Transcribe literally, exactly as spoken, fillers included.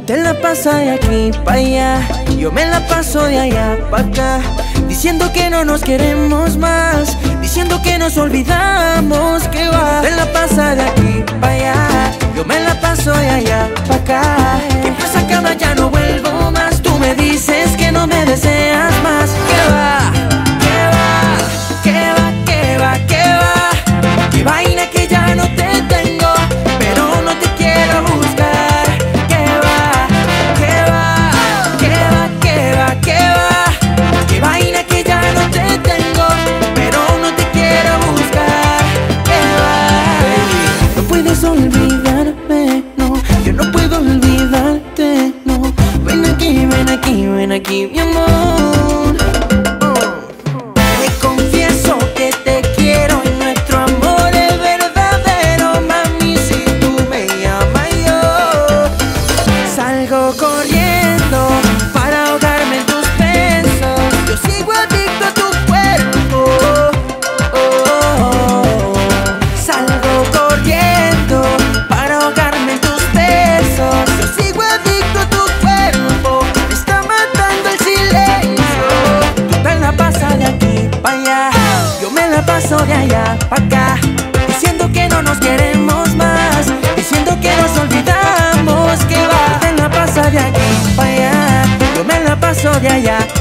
te la pasas de aquí para allá, yo me la paso de allá para acá, diciendo que no nos queremos más, diciendo que nos olvidamos, que va. Te la pasas de aquí para allá, yo me la paso de allá para acá, que por esa cama ya no vuelvo más. Tú me dices que no me deseas más, que va, que va, que va, que va, que va, que vaina que ya no te tengo, pero no te quiero buscar, que va, que va, que va, que va, que va, que vaina que ya no te tengo, pero no te quiero buscar, que va. No puedes olvidarme, no, yo no puedo olvidarte, no. Ven aquí, ven aquí, ven aquí, mi amor. Te confieso que te quiero y nuestro amor es verdadero, mami. Si tú me llamas, yo salgo corriendo para ahogarme en tus besos. Yo sigo adicto a tu cuerpo, oh, oh, oh. Salgo corriendo para ahogarme en tus besos. Yo sigo adicto a tu cuerpo, me está matando el silencio. Tú te la pasas de aquí para allá, yo me la paso de allá para acá, diciendo que no nos queremos más, diciendo que nos olvidamos, que va. Tú te la pasas de aquí para allá, yo me la paso de allá